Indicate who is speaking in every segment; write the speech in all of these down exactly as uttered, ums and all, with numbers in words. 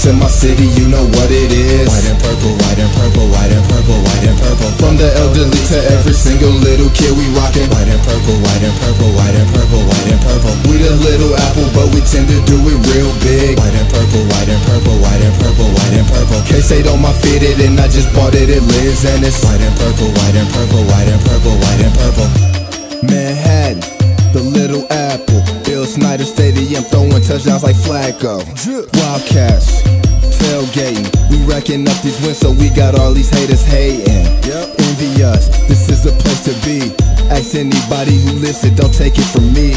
Speaker 1: into my city, you know what it is. White and purple, white and purple, white and purple, white and purple. From the elderly to every single little kid, we rockin' white and purple, white and purple, white and purple, white and purple. We the little apple, but we tend to do it real big. White and purple, white and purple, white and purple, white and purple. K-State on my fitted and I just bought it at Liz, and it's white and purple, white and purple, white and purple, white and purple. Manhattan, the little apple. Bill Snyder Stadium throwing touchdowns like Flacco. Wildcats, tailgating. We racking up these wins, so we got all these haters hating. Envy us, this is the place to be. Ask anybody who listen, don't take it from me.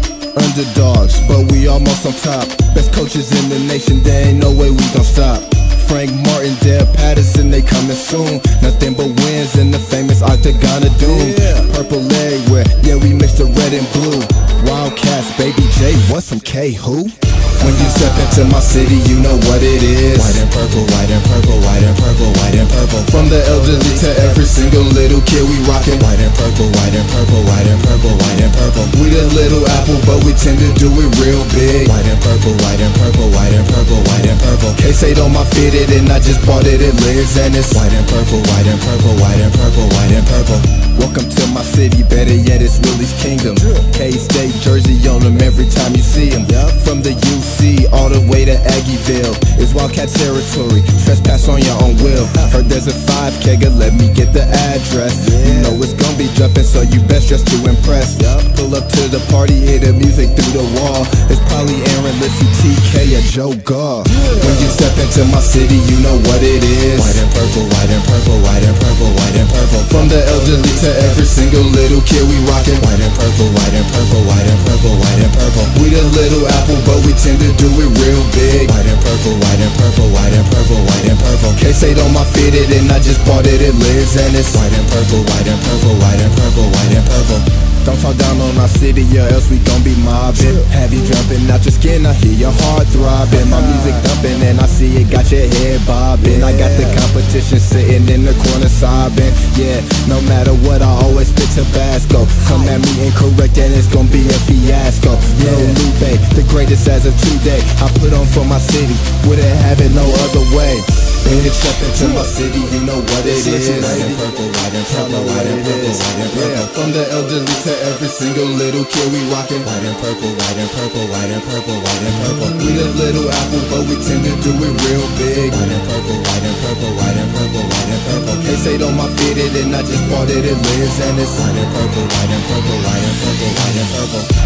Speaker 1: Underdogs, but we almost on top. Best coaches in the nation, there ain't no way we gon' stop. Frank Martin, Dale Patterson, they coming soon. Nothing but wins in the famous Octagon of Doom. Purple leg wear, yeah, we mix the red and blue. Wildcats, Baby J, what's some K who? When you step into my city, you know what it is. White and purple, white and purple, white and purple, white and purple. From the elderly to every single little kid, we rockin' white and purple, white and purple, white and purple, white and purple. We the little apple, but we tend to do it real big. White and purple, white and purple, white and purple, white and purple. K-State on my fitted and I just bought it at Liz, and it's white and purple, white and purple, white and purple, white and purple. Welcome to my city, better yet it's Willie's Kingdom. K-State jersey on them every time you see them. From the U C all the way to Aggieville, it's Wildcat territory, trespass on your own will. Heard there's a five kegger, let me get the address. You know it's gonna be jumping, so you best dress to impress. Pull up to the party, hear the music through the wall. It's probably Aaron, Lissy, T K, or Joe Gar. When you step into my city, you know what it is. White and purple, white and purple, white and purple, white and purple. From the elderly to every single little kid, we rockin' white and purple, white and purple, white and purple, white and purple. We the little apple, but we tend to do it real big. White and purple, white and purple, white and purple, white and purple. K-State on my fitted and I just bought it at Liz, and it's white and purple, white and purple, white and purple, white and purple. Don't talk down on our city, or else we gon' be mobbing. Have you jumping out your skin, I hear your heart throbbing. My music thumping and I see it got your head bobbing. I got the competition sitting in the corner sobbing. Yeah, no matter what, I always spit Tabasco. Come at me incorrect and it's gon' be a fiasco. Yo, Lupe, the greatest as of today. I put on for my city, wouldn't have it no other way. When you step into my city, you know what it is. White and purple, white and purple, white and purple, white and purple. From the elderly to every single little kid, we rockin' white and purple, white and purple, white and purple, white and purple. We the little apple, but we tend to do it real big. White and purple, white and purple, white and purple, white and purple. K-State on my fitted and I just bought it at Liz, and it's white and purple, white and purple, white and purple, white and purple.